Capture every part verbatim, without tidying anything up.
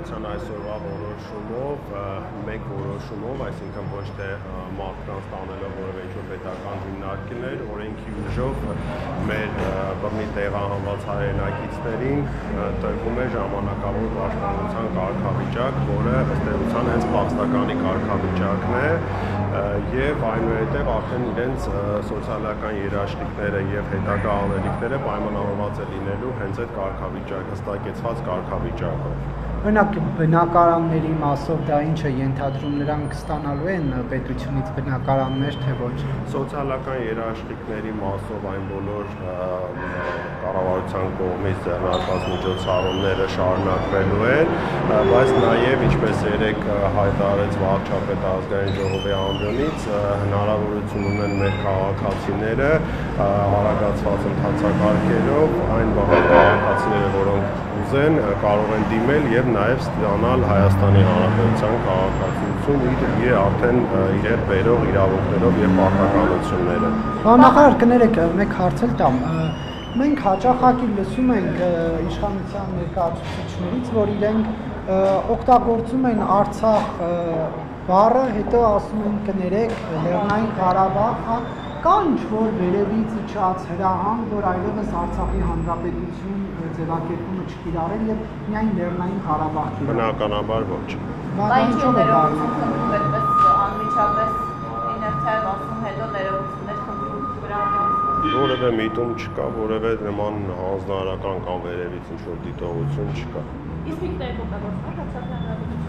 կառավարության այսօրվա որոշումով, մեկ որոշումով, այսինքն ոչ թե մարդկանց տանելով որևէ ինչ-որ պետական հիմնարկներ, օրենքի ուժով մեր բռնի տեղահանված հայրենակիցներին տրվում է ժամանակավոր պաշտպանության կարգավիճակ, որը ըստ էության հենց փախստականի կարգավիճակն է, եւ այնուհետեւ արդեն իրենց սոցիալական երաշխիքները եւ հետագա անելիքները պայմանավորված է լինելու հենց այդ կարգավիճակ, հստակեցված կարգավիճակով։ Օրինակ բնակարանների մասով դա ինչը ենթադրում նրանք ստանալու են պետությունից բնակարաններ, թե ոչ։ Սոցիալական երաշխիքների մասով այն բոլոր կառավարության կողմից ձեռնարկված միջոցառումները շարունակվելու են, բայց նաեւ ինչպես երեք հայտարարեց վարչապետ ազգային ժողովի ամբիոնից, հնարավորություն ունեն մեր քաղաքացիները արագացված ընթացակարգերով այն քաղաքացիները, որոնք ուզեն, կարող են դիմել եւ նաեւ ստանալ Հայաստանի Հանրապետության քաղաքացիություն իր արդեն իրեր բերող իրավունքներով եւ պարտականությունները։ Նախարար, կներեք, մեկ հարց էլ տամ։ Մենք հաճախակի լսում ենք իշխանության ներկայացուցիչներից, որ իրենք օգտագործում են Արցախ բառը, հետո ասում են կներեք Լեռնային Ղարաբաղը, կա ինչ-որ վերևից իջած հրահանգ, որ այլևս Արցախի Հանրապետություն ձևակերպումը չկիրառել եւ միայն Լեռնային Ղարաբաղ կիրառել։ Բնականաբար ոչ։ Բայց ինչու ներողություն այդպես անմիջապես իներցիայով ասում հետո ներողություններ խնդրում վրա որևէ միտում չկա, որևէ նման հանձնարարական կամ վերևից ինչ-որ դիտողություն չկա։ Իսկ ինքներդ օգտագործում եք Արցախի Հանրապետությունը։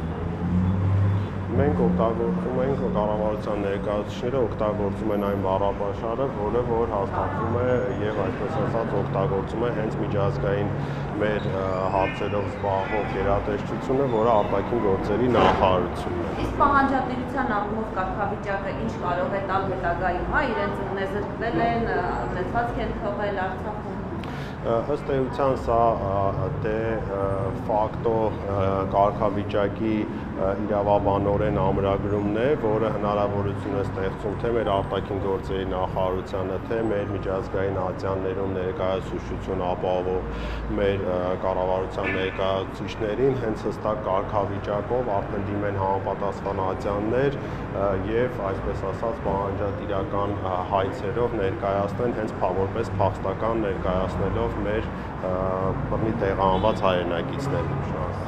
Մենք օգտագործում ենք կառավարության ներկայացուցիչները օգտագործում են այն բառապաշարը, որը որ հաստատվում է եւ այսպես ասած օգտագործում է հենց միջազգային մեր հարցերով զբաղվող գերատեսչությունը, որը արտաքին գործերի նախարարությունն է։ Իսկ պահանջատիրության առումով կարգավիճակը ինչ կարող է տալ հետագայում, հա, իրենց ունեզրկվել են, ունեցածք են թողել Արցախում։ Ըստ էության սա դե ֆակտո կարգավիճակի իրավաբանորեն ամրագրումն է, որը հնարավորություն է ստեղծում թե մեր արտաքին գործերի նախարարությանը, թե մեր միջազգային ատյաններում ներկայացուցչություն ապահովող մեր կառավարության ներկայացուցիչներին հենց հստակ կարգավիճակով արդեն դիմեն համապատասխան ատյաններ եւ այսպես ասած պահանջատիրական հայցերով ներկայացնեն հենց որպես փախստական ներկայացնելով մեր բռնի տեղահանված հայրենակիցներին։